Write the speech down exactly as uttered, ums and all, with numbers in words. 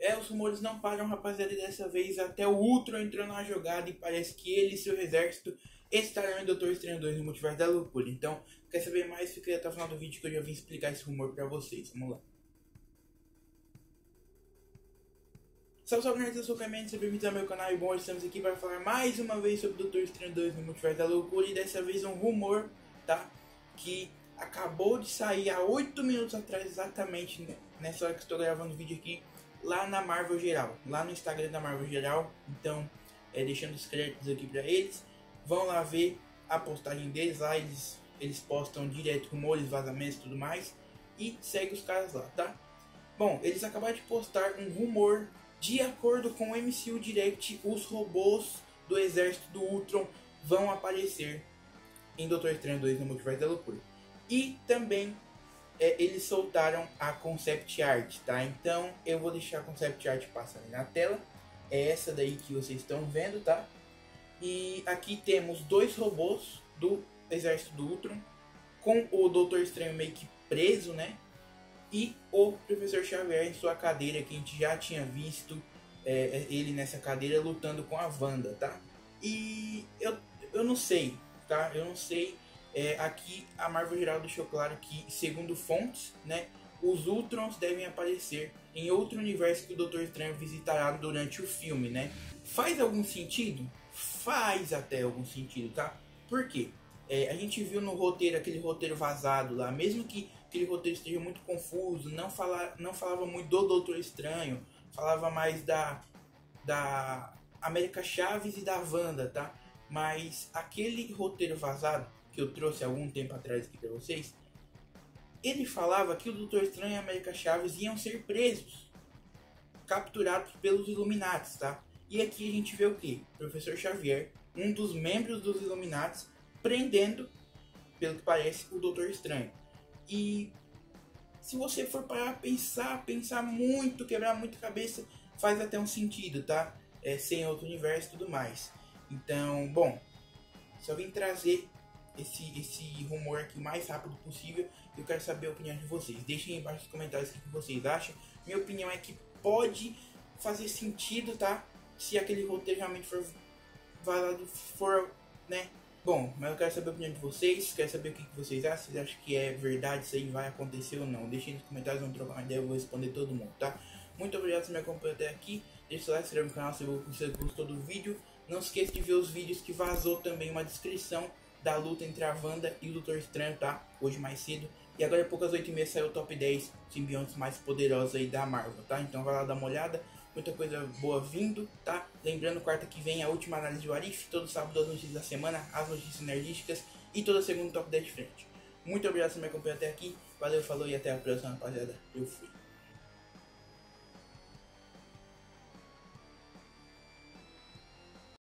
É, os rumores não param, rapaziada, e dessa vez até o Ultron entrou na jogada e parece que ele e seu exército estarão em Doutor Estranho dois no Multiverso da Loucura. Então, quer saber mais? Fica aí até o final do vídeo que eu já vim explicar esse rumor pra vocês. Vamos lá. Salve, salve, nerds, eu sou o Clemente, seja bem-vindo ao meu canal. E bom, hoje estamos aqui para falar mais uma vez sobre Doutor Estranho dois no Multiverso da Loucura. E dessa vez um rumor, tá? Que acabou de sair há oito minutos atrás, exatamente nessa hora que estou gravando o vídeo aqui, lá na Marvel Geral, lá no Instagram da Marvel Geral. Então, é, deixando os créditos aqui para eles. Vão lá ver a postagem deles, lá eles, eles postam direto rumores, vazamentos e tudo mais. E segue os caras lá, tá? Bom, eles acabaram de postar um rumor. De acordo com o M C U Direct, os robôs do exército do Ultron vão aparecer em Doutor Estranho dois no Multiverso da Loucura. E também é, eles soltaram a concept art, tá? Então eu vou deixar a concept art passando na tela. É essa daí que vocês estão vendo, tá? E aqui temos dois robôs do exército do Ultron, com o Doutor Estranho meio que preso, né? E o Professor Xavier em sua cadeira, que a gente já tinha visto é, ele nessa cadeira lutando com a Wanda, tá? E eu, eu não sei, tá? Eu não sei. É, aqui a Marvel Geral deixou claro que, segundo fontes, né, os Ultrons devem aparecer em outro universo que o Doutor Estranho visitará durante o filme, né? Faz algum sentido? Faz até algum sentido, tá? Por quê? É, a gente viu no roteiro, aquele roteiro vazado lá, mesmo que aquele roteiro esteja muito confuso, não, fala, não falava muito do Doutor Estranho, falava mais da, da América Chaves e da Wanda, tá? Mas aquele roteiro vazado, que eu trouxe há algum tempo atrás aqui pra vocês, ele falava que o Doutor Estranho e a América Chaves iam ser presos, capturados pelos Illuminati, tá? E aqui a gente vê o que? Professor Xavier, um dos membros dos Illuminati, prendendo, pelo que parece, o Doutor Estranho. E se você for parar a pensar, pensar muito, quebrar muito a cabeça, faz até um sentido, tá? É, sem outro universo e tudo mais. Então, bom, só vim trazer esse, esse rumor aqui o mais rápido possível. Eu quero saber a opinião de vocês. Deixem aí embaixo nos comentários o que vocês acham. Minha opinião é que pode fazer sentido, tá? Se aquele roteiro realmente for vazado, for, né? Bom, mas eu quero saber a opinião de vocês, quero saber o que vocês acham, vocês acham que é verdade, isso aí vai acontecer ou não. Deixem nos comentários, vamos trocar uma ideia, eu vou responder todo mundo, tá? Muito obrigado por me acompanhar até aqui, deixa o like, se inscreve no canal se você gostou do vídeo. Não esqueça de ver os vídeos que vazou também uma descrição da luta entre a Wanda e o Doutor Estranho, tá? Hoje mais cedo. E agora, poucas oito e meia, saiu o top dez simbiontes mais poderosos aí da Marvel, tá? Então vai lá dar uma olhada. Muita coisa boa vindo, tá? Lembrando, quarta que vem a última análise de Warif, todo sábado as notícias da semana, as notícias nerdísticas e toda segunda top dez de frente. Muito obrigado por me acompanhar até aqui, valeu, falou e até a próxima, rapaziada. Eu fui.